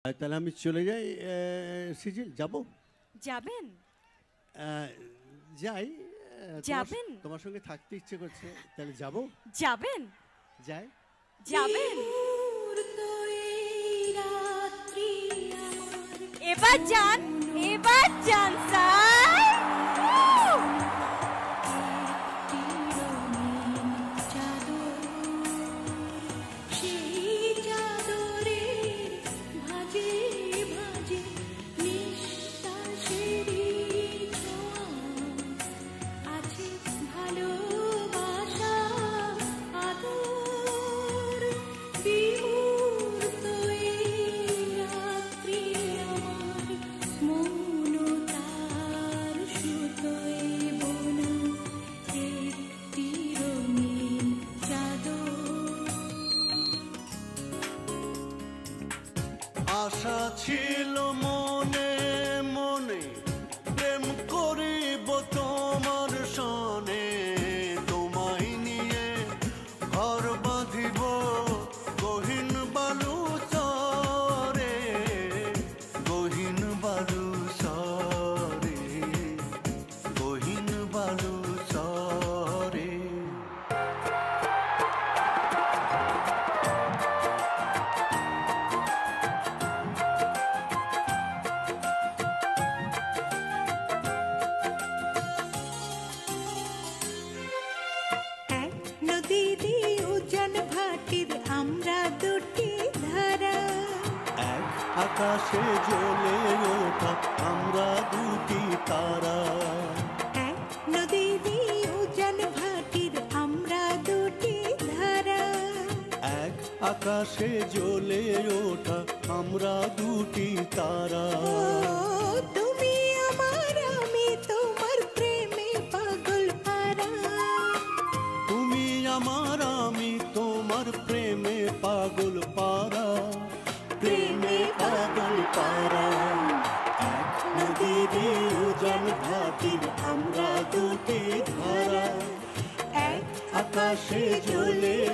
তাহলে আমি চলে যাই। সিজিল যাবো? যাবেন? যাই। যাবেন? তোমার সঙ্গে থাকতে ইচ্ছে করছে, তাহলে যাবো। যাবেন? যাই। যাবেন? এবার যান, এবার যান স্যার। আশা ছিল মনে মনে প্রেম করিব তোমার সনে, তোমায় নিয়ে ঘর বাঁধিব গহীন বালু চরে, গহীন বালু চরে, গহীন বালু চরে। আকাশে জ্বলে ওঠা আমরা দুটি তারা, এক নদীরই উজান ভাটির আমরা দুটি ধারা, এক আকাশে জ্বলে ওঠা আমরা দুটি তারা। তুমি আমার আমি তোমার প্রেমে পাগল পারা, তুমি আমার আমি তোমার প্রেমে পাগল পারা, প্রেমে পাগল পারা। এক নদীরই উজান ভাটির আমরা দুটি ধারা, এক আকাশে জ্বলে